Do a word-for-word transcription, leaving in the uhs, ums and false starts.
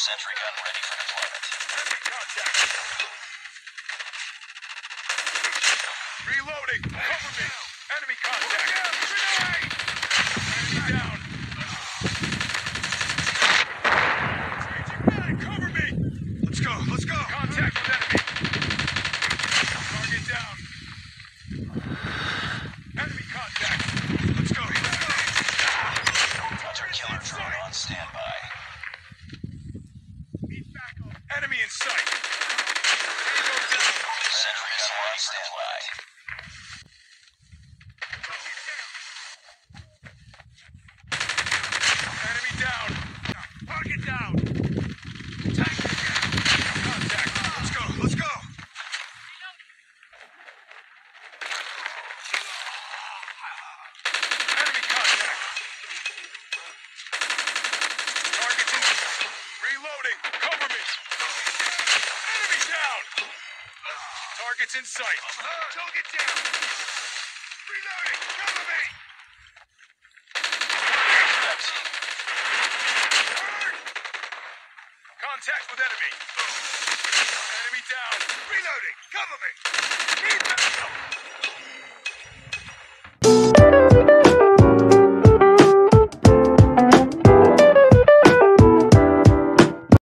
Sentry gun ready for deployment. Enemy contact. Reloading. Cover me. Enemy contact. Grenade. Enemy down. Changing mag. Cover me. Let's go. Let's go. Contact with enemy. Target down. Enemy contact. Let's go. Hunter killer drone on standby. Enemy in sight. Sentry gun on standby. Enemy down. Target down. Tank down. Contact. Let's go. Let's go. Enemy contact. Target's in. Reloading. Cover me. Enemy down. Target's in sight. Target down. Reloading. Cover me. Contact with enemy. Enemy down. Reloading. Cover me. Keep